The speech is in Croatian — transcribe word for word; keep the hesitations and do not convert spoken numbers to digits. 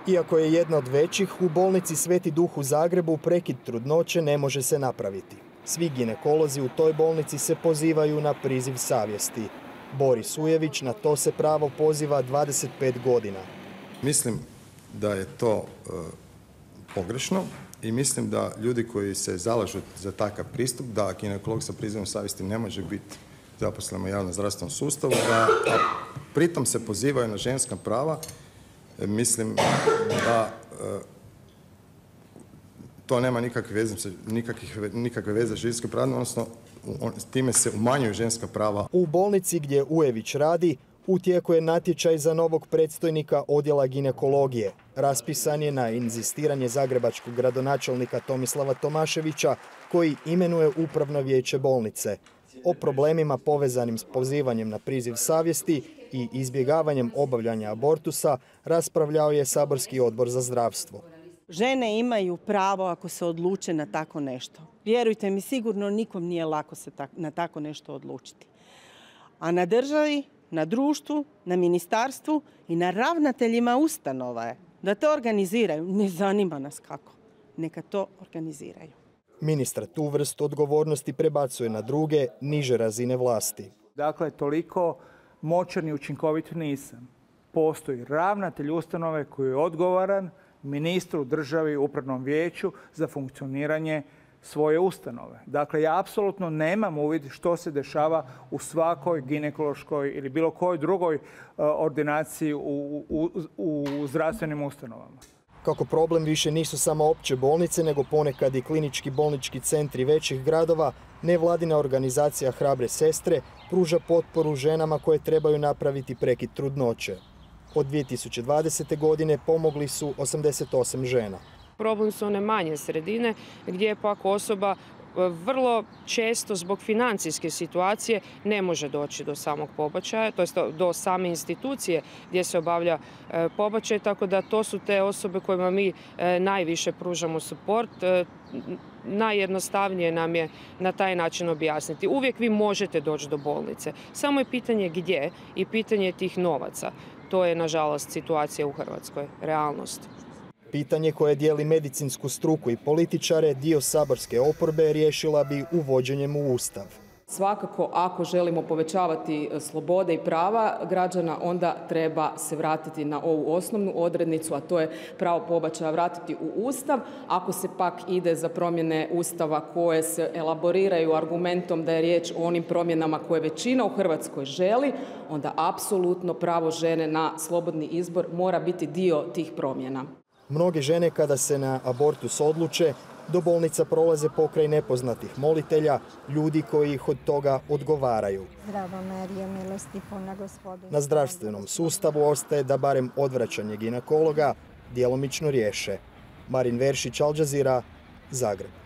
Iako je jedna od većih, u bolnici Sveti Duh u Zagrebu prekid trudnoće ne može se napraviti. Svi ginekolozi u toj bolnici se pozivaju na priziv savjesti. Boris Ujević na to se pravo poziva dvadeset pet godina. Mislim da je to e, pogrešno i mislim da ljudi koji se zalažu za takav pristup, da ginekolog sa prizivom savjesti ne može biti zaposlen u javnom zdravstvenom sustavu, da a pritom se pozivaju na ženska prava, e, mislim da e, to nema nikakve veze, nikakve veze s ženskim pravom, odnosno s time se umanjuju ženska prava. U bolnici gdje Ujević radi, u tijeku je natječaj za novog predstojnika odjela ginekologije. Raspisan je na inzistiranje zagrebačkog gradonačelnika Tomislava Tomaševića, koji imenuje upravno vijeće bolnice. O problemima povezanim s pozivanjem na priziv savjesti i izbjegavanjem obavljanja abortusa raspravljao je saborski odbor za zdravstvo. Žene imaju pravo ako se odluče na tako nešto. Vjerujte mi, sigurno nikom nije lako se na tako nešto odlučiti. A na državi, na društvu, na ministarstvu i na ravnateljima ustanova je da to organiziraju. Ne zanima nas kako. Neka to organiziraju. Ministar tu vrstu odgovornosti prebacuje na druge, niže razine vlasti. Dakle, toliko moćan i učinkovit nisam. Postoji ravnatelj ustanove koji je odgovoran ministru, državi, upravnom vijeću za funkcioniranje svoje ustanove. Dakle, ja apsolutno nemam uvid što se dešava u svakoj ginekološkoj ili bilo kojoj drugoj ordinaciji u, u, u zdravstvenim ustanovama. Kako problem više nisu samo opće bolnice, nego ponekad i klinički bolnički centri većih gradova, nevladina organizacija Hrabre sestre pruža potporu ženama koje trebaju napraviti prekid trudnoće. Od dvije tisuće dvadesete. godine pomogli su osamdeset osam žena. Problem su one manje sredine gdje pak osoba vrlo često zbog financijske situacije ne može doći do samog pobačaja, to jest do same institucije gdje se obavlja pobačaj, tako da to su te osobe kojima mi najviše pružamo suport. Najjednostavnije nam je na taj način objasniti. Uvijek vi možete doći do bolnice, samo je pitanje gdje i pitanje tih novaca. To je, nažalost, situacija u Hrvatskoj, realnost. Pitanje koje dijeli medicinsku struku i političare, dio saborske oporbe riješila bi uvođenjem u Ustav. Svakako, ako želimo povećavati slobode i prava građana, onda treba se vratiti na ovu osnovnu odrednicu, a to je pravo pobačaja vratiti u Ustav. Ako se pak ide za promjene Ustava koje se elaboriraju argumentom da je riječ o onim promjenama koje većina u Hrvatskoj želi, onda apsolutno pravo žene na slobodni izbor mora biti dio tih promjena. Mnoge žene kada se na abortus odluče, do bolnica prolaze pokraj nepoznatih molitelja, ljudi koji ih od toga odgovaraju. Na zdravstvenom sustavu ostaje da barem odvraćanje ginekologa djelomično riješe. Marin Veršić, Al Jazeera, Zagreb.